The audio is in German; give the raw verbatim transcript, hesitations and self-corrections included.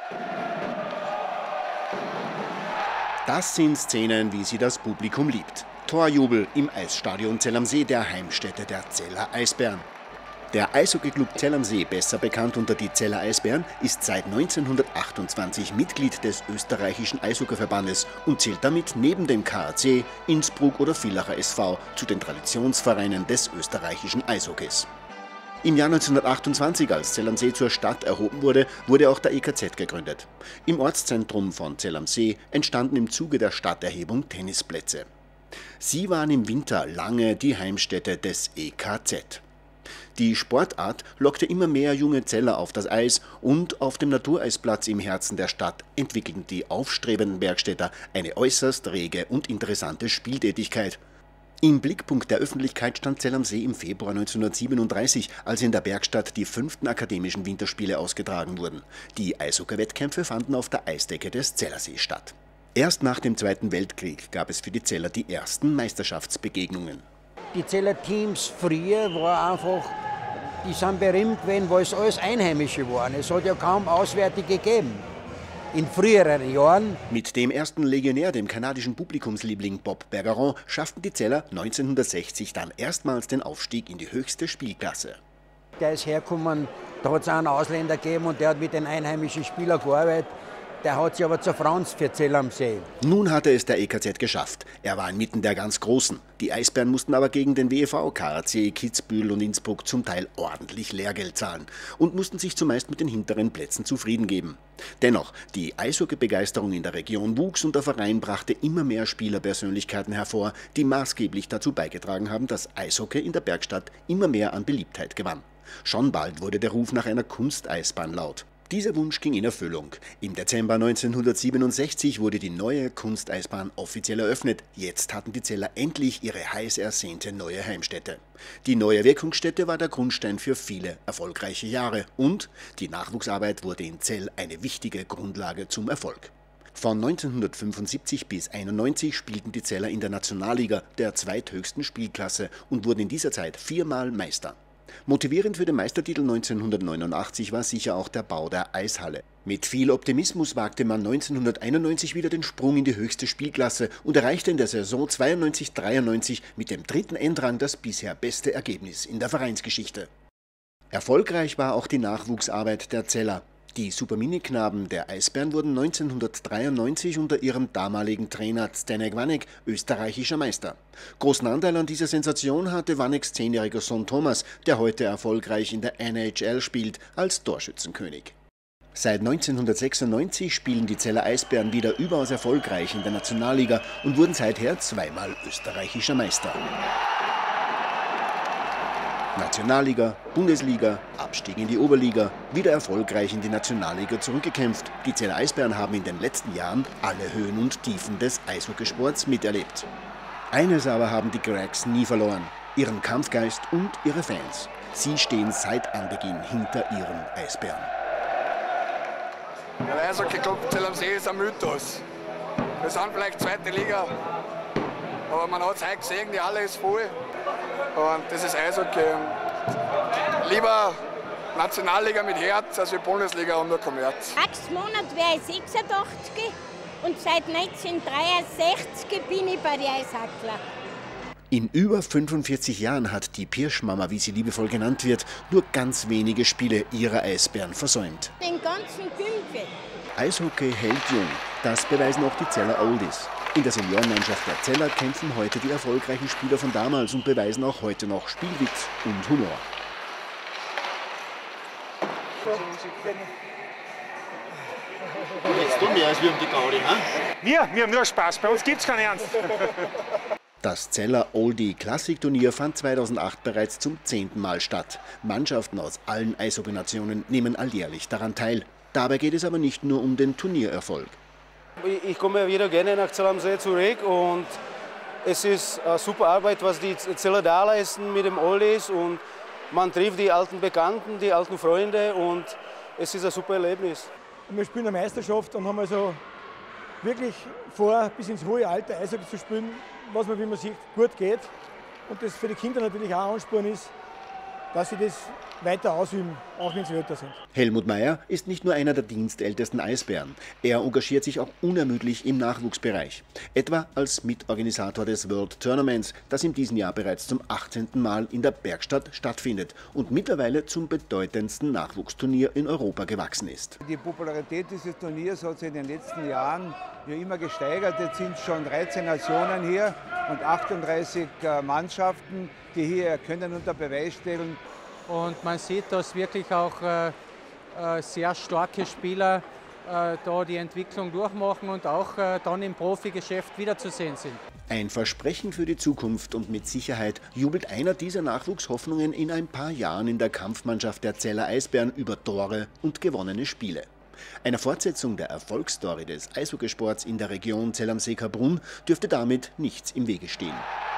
Das sind Szenen, wie sie das Publikum liebt. Torjubel im Eisstadion Zell am See, der Heimstätte der Zeller Eisbären. Der Eishockeyclub Zell am See, besser bekannt unter die Zeller Eisbären, ist seit neunzehnhundertachtundzwanzig Mitglied des österreichischen Eishockeyverbandes und zählt damit neben dem K A C, Innsbruck oder Villacher S V zu den Traditionsvereinen des österreichischen Eishockeys. Im Jahr neunzehnhundertachtundzwanzig, als Zell am See zur Stadt erhoben wurde, wurde auch der E K Z gegründet. Im Ortszentrum von Zell am See entstanden im Zuge der Stadterhebung Tennisplätze. Sie waren im Winter lange die Heimstätte des E K Z. Die Sportart lockte immer mehr junge Zeller auf das Eis und auf dem Natureisplatz im Herzen der Stadt entwickelten die aufstrebenden Bergstädter eine äußerst rege und interessante Spieltätigkeit. Im Blickpunkt der Öffentlichkeit stand Zell am See im Februar neunzehnhundertsiebenunddreißig, als in der Bergstadt die fünften akademischen Winterspiele ausgetragen wurden. Die Eishockey-Wettkämpfe fanden auf der Eisdecke des Zellersee statt. Erst nach dem Zweiten Weltkrieg gab es für die Zeller die ersten Meisterschaftsbegegnungen. Die Zeller Teams früher war einfach, die sind berühmt gewesen, weil es alles Einheimische waren. Es hat ja kaum Auswärtige gegeben. In früheren Jahren. Mit dem ersten Legionär, dem kanadischen Publikumsliebling Bob Bergeron, schafften die Zeller neunzehnhundertsechzig dann erstmals den Aufstieg in die höchste Spielklasse. Der ist hergekommen, da hat es einen Ausländer gegeben und der hat mit den einheimischen Spielern gearbeitet. Der hat sich aber zur Franz für Zell am See. Nun hatte es der E K Z geschafft. Er war inmitten der ganz Großen. Die Eisbären mussten aber gegen den W E V, K A C, Kitzbühel und Innsbruck zum Teil ordentlich Lehrgeld zahlen und mussten sich zumeist mit den hinteren Plätzen zufrieden geben. Dennoch, die Eishockeybegeisterung in der Region wuchs und der Verein brachte immer mehr Spielerpersönlichkeiten hervor, die maßgeblich dazu beigetragen haben, dass Eishockey in der Bergstadt immer mehr an Beliebtheit gewann. Schon bald wurde der Ruf nach einer Kunsteisbahn laut. Dieser Wunsch ging in Erfüllung. Im Dezember neunzehnhundertsiebenundsechzig wurde die neue Kunsteisbahn offiziell eröffnet. Jetzt hatten die Zeller endlich ihre heiß ersehnte neue Heimstätte. Die neue Wirkungsstätte war der Grundstein für viele erfolgreiche Jahre und die Nachwuchsarbeit wurde in Zell eine wichtige Grundlage zum Erfolg. Von neunzehnhundertfünfundsiebzig bis einundneunzig spielten die Zeller in der Nationalliga, der zweithöchsten Spielklasse, und wurden in dieser Zeit viermal Meister. Motivierend für den Meistertitel neunzehnhundertneunundachtzig war sicher auch der Bau der Eishalle. Mit viel Optimismus wagte man neunzehnhunderteinundneunzig wieder den Sprung in die höchste Spielklasse und erreichte in der Saison zweiundneunzig dreiundneunzig mit dem dritten Endrang das bisher beste Ergebnis in der Vereinsgeschichte. Erfolgreich war auch die Nachwuchsarbeit der Zeller. Die Supermini-Knaben der Eisbären wurden neunzehnhundertdreiundneunzig unter ihrem damaligen Trainer Zdeněk Vaněk österreichischer Meister. Großen Anteil an dieser Sensation hatte Vaněks zehnjähriger Sohn Thomas, der heute erfolgreich in der N H L spielt als Torschützenkönig. Seit neunzehnhundertsechsundneunzig spielen die Zeller Eisbären wieder überaus erfolgreich in der Nationalliga und wurden seither zweimal österreichischer Meister. Nationalliga, Bundesliga, Abstieg in die Oberliga, wieder erfolgreich in die Nationalliga zurückgekämpft. Die Zeller Eisbären haben in den letzten Jahren alle Höhen und Tiefen des Eishockeysports miterlebt. Eines aber haben die Cracks nie verloren: ihren Kampfgeist und ihre Fans. Sie stehen seit Anbeginn hinter ihren Eisbären. Der Eishockey-Club Zell am See ist ein Mythos. Wir sind vielleicht zweite Liga, aber man hat es heute gesehen, die Halle ist voll. Und das ist Eishockey. Lieber Nationalliga mit Herz als die Bundesliga und nur Kommerz. Nächsten Monat wäre ich sechsundachtzig und seit neunzehnhundertdreiundsechzig bin ich bei den Eishackler. In über fünfundvierzig Jahren hat die Pirschmama, wie sie liebevoll genannt wird, nur ganz wenige Spiele ihrer Eisbären versäumt. Den ganzen Gümpel. Eishockey hält jung, das beweisen auch die Zeller Oldies. In der Seniorenmannschaft der Zeller kämpfen heute die erfolgreichen Spieler von damals und beweisen auch heute noch Spielwitz und Humor. Jetzt tun wir als wir um die Gaudi, ne? Wir, wir haben nur Spaß, bei uns gibt's keinen Ernst. Das Zeller Oldie Klassikturnier fand zweitausendacht bereits zum zehnten Mal statt. Mannschaften aus allen Eishockey-Nationen nehmen alljährlich daran teil. Dabei geht es aber nicht nur um den Turniererfolg. Ich komme wieder gerne nach Zell am See zurück und es ist eine super Arbeit, was die Zeller da leisten mit dem Oldies, und man trifft die alten Bekannten, die alten Freunde, und es ist ein super Erlebnis. Wir spielen eine Meisterschaft und haben also wirklich vor, bis ins hohe Alter Eishockey zu spielen, was man, wie man sieht, gut geht und das für die Kinder natürlich auch Ansporn ist, dass sie das weiter ausüben, auch wenn sie älter sind. Helmut Meyer ist nicht nur einer der dienstältesten Eisbären. Er engagiert sich auch unermüdlich im Nachwuchsbereich. Etwa als Mitorganisator des World Tournaments, das in diesem Jahr bereits zum achtzehnten Mal in der Bergstadt stattfindet und mittlerweile zum bedeutendsten Nachwuchsturnier in Europa gewachsen ist. Die Popularität dieses Turniers hat sich in den letzten Jahren ja immer gesteigert. Jetzt sind schon dreizehn Nationen hier und achtunddreißig Mannschaften, die hier können unter Beweis stellen. Und man sieht, dass wirklich auch äh, äh, sehr starke Spieler äh, da die Entwicklung durchmachen und auch äh, dann im Profigeschäft wiederzusehen sind. Ein Versprechen für die Zukunft und mit Sicherheit jubelt einer dieser Nachwuchshoffnungen in ein paar Jahren in der Kampfmannschaft der Zeller Eisbären über Tore und gewonnene Spiele. Einer Fortsetzung der Erfolgsstory des Eishockeysports in der Region Zell am See-Kaprun dürfte damit nichts im Wege stehen.